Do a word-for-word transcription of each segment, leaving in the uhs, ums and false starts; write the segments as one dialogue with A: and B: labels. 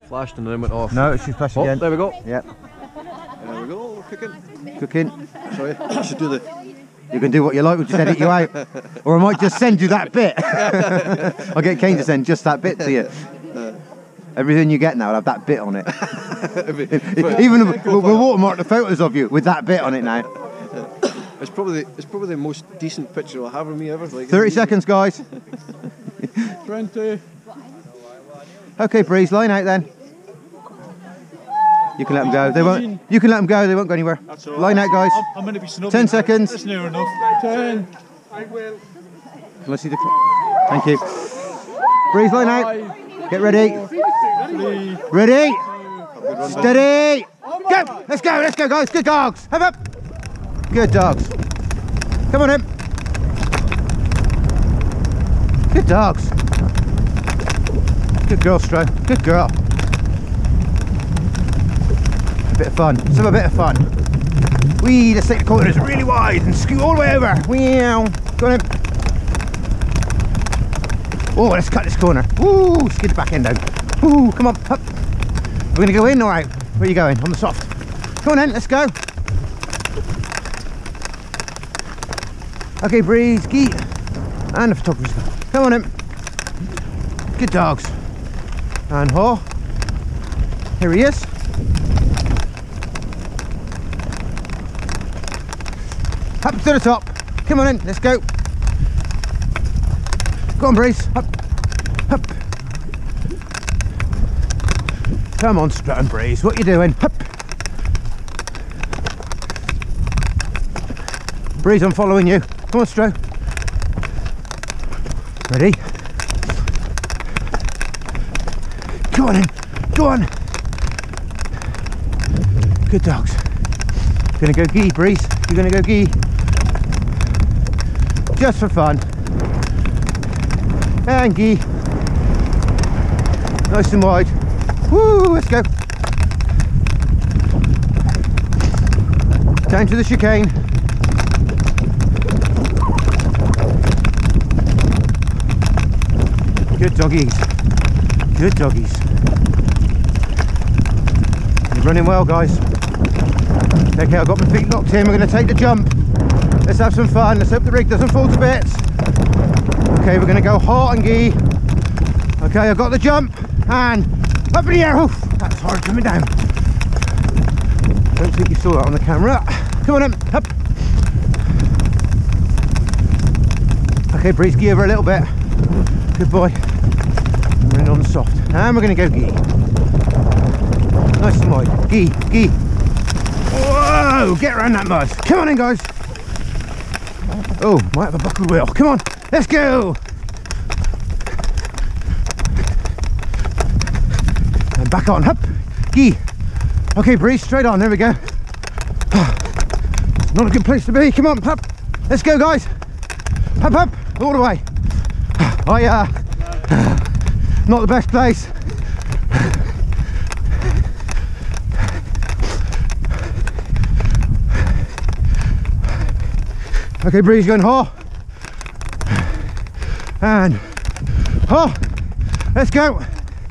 A: flashed and then went off.
B: No, she's flashed
A: oh,
B: again.
A: There we go.
B: Yep.
A: There we go. Cooking.
B: Cooking.
A: Sorry, I should do the.
B: You can do what you like, we'll just edit you out. Or I might just send you that bit. I'll get Kane to send just that bit to you. Everything you get now will have that bit on it. Even if, we'll, we'll watermark the photos of you with that bit on it now.
A: It's probably the, it's probably the most decent picture I'll have of me ever. Like
B: thirty seconds, guys.
A: twenty.
B: Okay, Breeze, line out then. You can let them go. They won't. You can let them go. They won't go anywhere.
C: That's all
B: Line
C: right.
B: out, guys.
C: I'm, I'm going to be snubbing.
B: Ten seconds.
C: That's near enough. Ten. I will.
B: Can I see the clock? Thank you. Breeze, line out. Get ready.
C: Three.
B: Ready. Steady. Go. Let's go. Let's go, guys. Good dogs. Have up. Good dogs. Come on in. Good dogs. Good girl, Stro. Good girl. A bit of fun. Let's have a bit of fun. Wee, let's take the corners really wide and scoot all the way over. Wow. Go on in. Oh, let's cut this corner. Woo, skid the back end down. Woo, come on, up. We're going to go in or out? Where are you going? On the soft. Come on in, let's go. Okay, Breeze, Geet, and the photographer. Come on in. Good dogs. And Haw. Here he is. Up to the top. Come on in, let's go. Go on, Breeze. Up, up. Come on, Strut and Breeze. What you doing? Up. Breeze, I'm following you. Come on, Stro. Ready? Go on in. Go on. Good dogs. Gonna go gee, Breeze. You're gonna go gee. Just for fun. And gee. Nice and wide. Woo, let's go. Down to the chicane. Good doggies. Good doggies. You're running well, guys. Okay, I've got my feet locked in. We're going to take the jump. Let's have some fun. Let's hope the rig doesn't fall to bits. Okay, we're going to go hot and gee. Okay, I've got the jump. And up in the air. Oof, that's hard coming down. Don't think you saw that on the camera. Come on in. Up. Okay, Breeze, gee over a little bit. Good boy. We're in on the soft. And we're going to go gee. Nice and wide. Gee, gee. Whoa, get around that mud. Come on in, guys. Oh, might have a buckled wheel. Come on, let's go. And back on. Hup. Gee. Okay, Breeze, straight on. There we go. It's not a good place to be. Come on, hup. Let's go, guys. Hup, hup. All the way. I, uh, not the best place. Okay, Breeze, going haw. And haw. Let's go.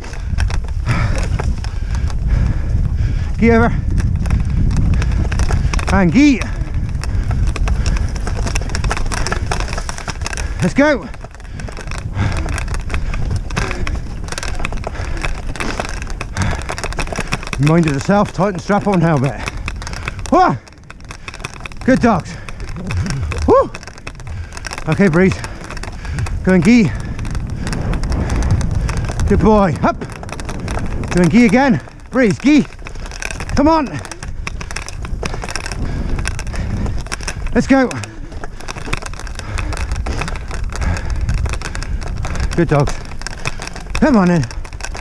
B: Gee over. And gee. Let's go. Mind of the self, tighten strap on now a bit. Whoa. Good dogs. Woo. Okay, Breeze. Going gee. Good boy. Up. Going gee again. Breeze, gee. Come on. Let's go. Good dogs. Come on in.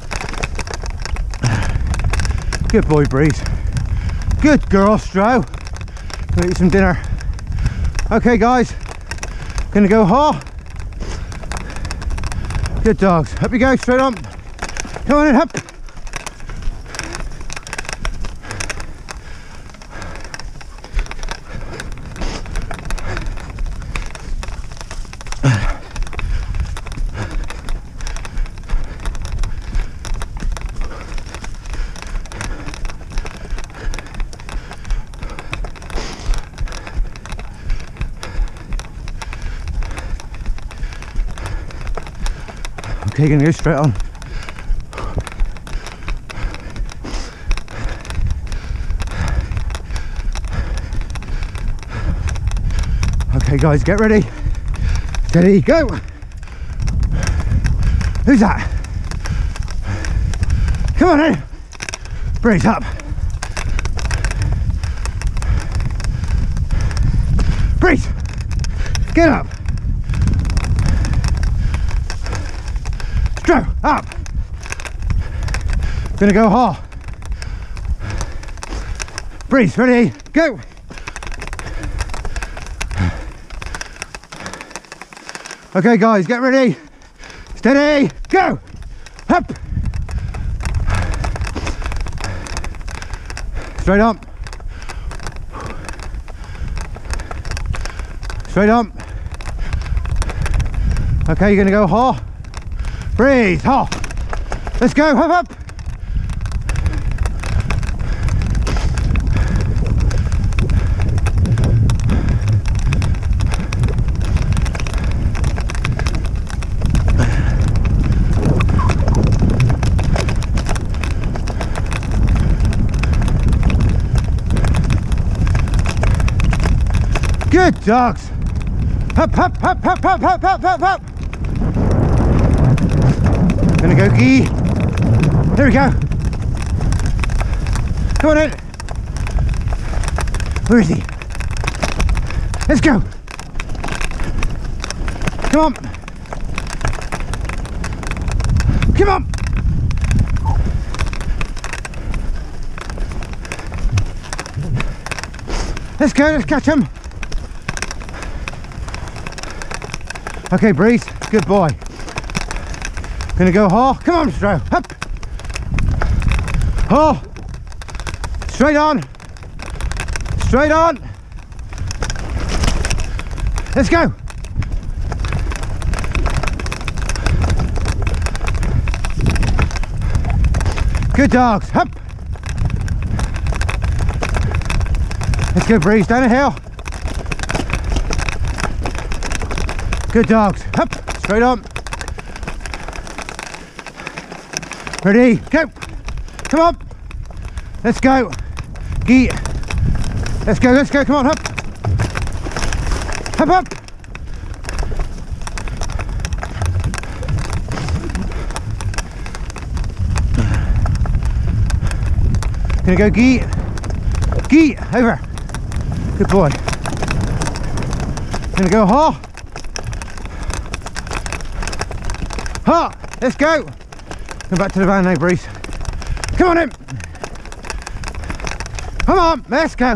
B: Good boy, Breeze. Good girl, Stro. Go eat some dinner. Okay, guys. Gonna go haw. Good dogs. Up you go, straight on. Come on in, up. Okay, gonna go straight on. Okay guys, get ready. Steady, go! Who's that? Come on in! Brace up. Brace! Get up! Stroke, up! Gonna go hard. Brace, ready, go! Okay guys, get ready. Steady, go! Up! Straight up. Straight up. Okay, you're gonna go ha. Breathe, ha. Let's go, hop up. Good dogs. Up, up, up, up, up, up, up, up, up. Gonna go gee. There we go. Come on in. Where is he? Let's go. Come on. Come on. Let's go, let's catch him. Okay, breathe. Good boy. Gonna go haw. Come on, Stro. Up. Haw. Straight on. Straight on. Let's go. Good dogs. Up. Let's go, breeze. Down the hill. Good dogs. Up. Straight on. Ready, go. Come on. Let's go. Gee. Let's go, let's go. Come on, up. Up, up. Gonna go gee. Gee. Over. Good boy. Gonna go haw. Ha! Let's go! Come back to the van now, Bruce. Come on in! Come on, let's go!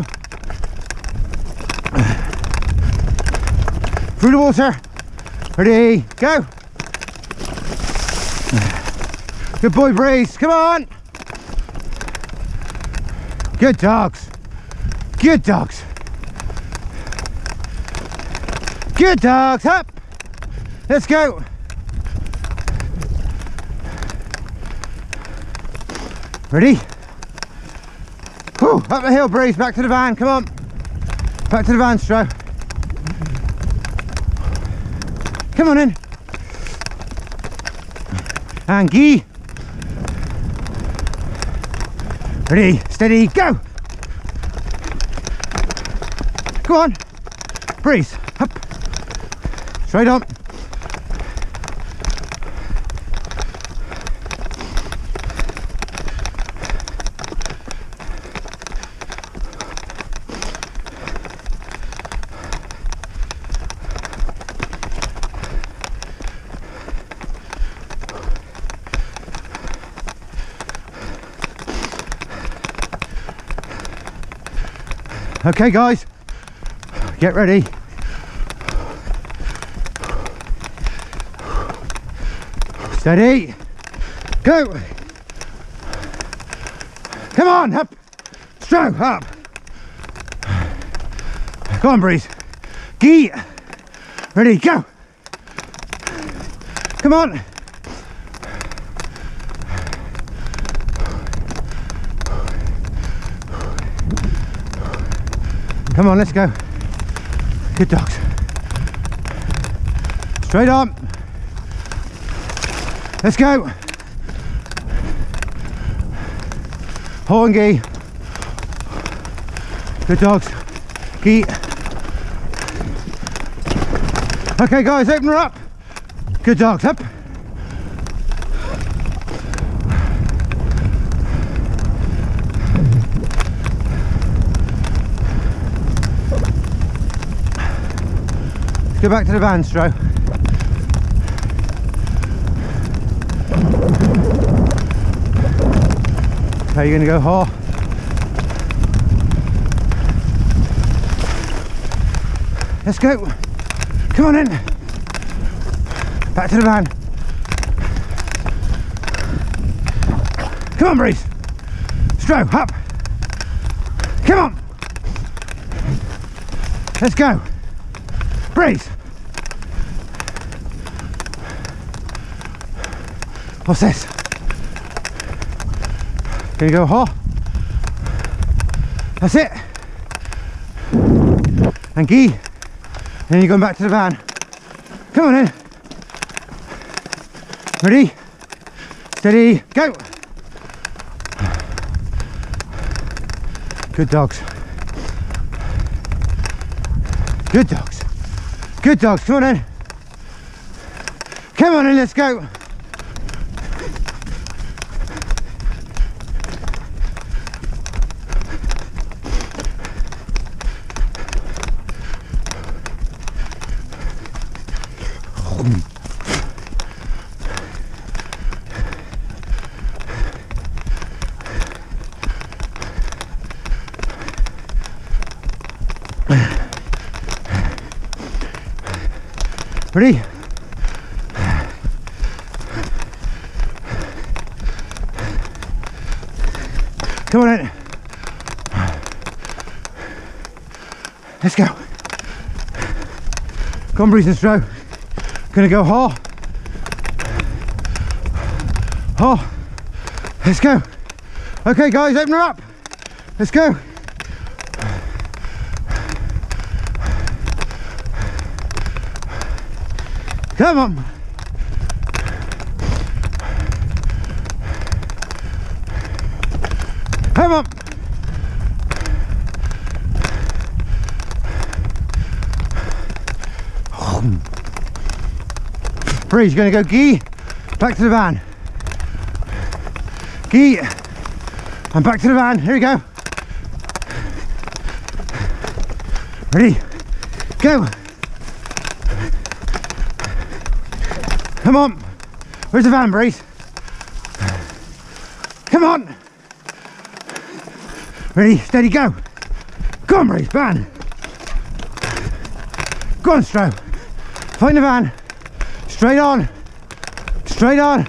B: Through the water. Ready, go! Good boy, Bruce. Come on! Good dogs. Good dogs. Good dogs. Up! Let's go! Ready? Whew, up the hill, breeze, back to the van, come on. Back to the van, Stro. Come on in. And gee. Ready, steady, go. Go on. Breeze, up. Straight on. Okay guys, get ready. Steady, go. Come on, up, stroke, up. Go on, breeze. Gee, ready, go. Come on. Come on, let's go. Good dogs. Straight on. Let's go. Haul and gee. Good dogs. Gee. Okay guys, open her up. Good dogs, up. Go back to the van, Stro. Okay, you're gonna go haul. Let's go. Come on in. Back to the van. Come on, Breeze. Stro, up. Come on. Let's go. Breeze. What's this? Gonna go haul. That's it. And gee. Then you're going back to the van. Come on in. Ready? Steady, go. Good dogs. Good dogs. Good dogs, come on in. Come on in, let's go. Ready? Come on in. Let's go. Come on, Breeze and Stro. Gonna go haul. Haul. Let's go. Okay guys, open her up. Let's go. Come on. Come on. Breeze, you're going to go gee, back to the van. Gee, and back to the van. Here we go. Ready? Go. Come on. Where's the van, Breeze? Come on. Ready, steady, go. Go on, Breeze, van. Go on, Stro. Find the van. Straight on. Straight on.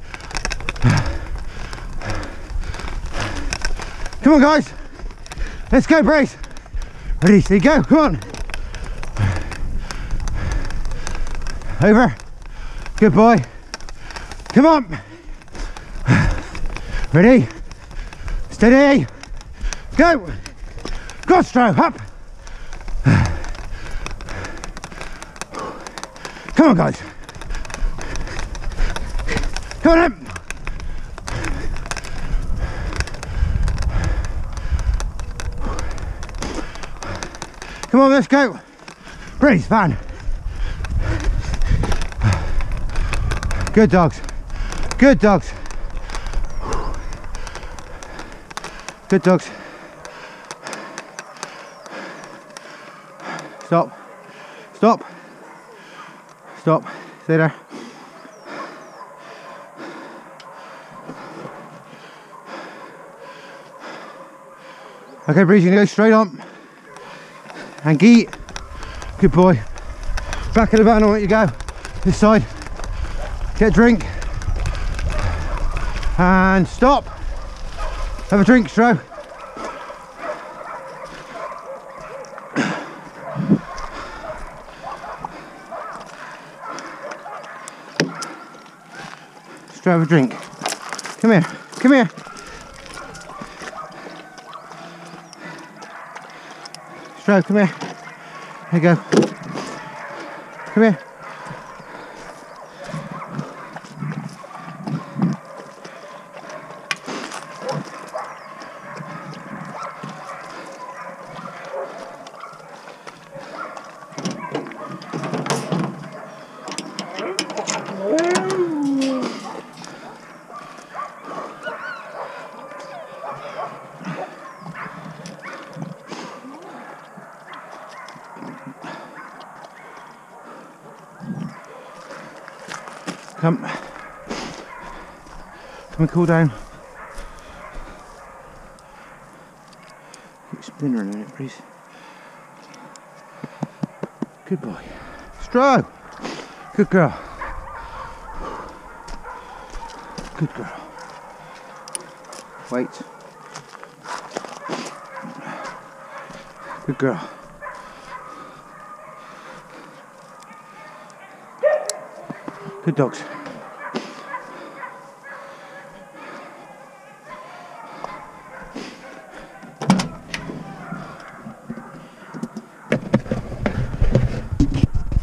B: Come on, guys. Let's go, Breeze. Ready, steady, go. Come on. Over. Good boy. Come on. Ready? Steady. Go. Go, Stro. Up. Come on, guys. Come on up. Come on, let's go. Breeze, van. Good dogs. Good dogs. Good dogs. Stop. Stop. Stop. Stay there. Okay, Breeze, you're gonna go straight on. And gee. Good boy. Back of the van, I'll let you go. This side. Get a drink. And stop. Have a drink, Stro. Stro, have a drink. Come here. Come here. Stro, come here. There you go. Come here. Come. Come and cool down. Keep spinning a minute, please. Good boy. Stro! Good girl. Good girl. Wait. Good girl. Good dogs.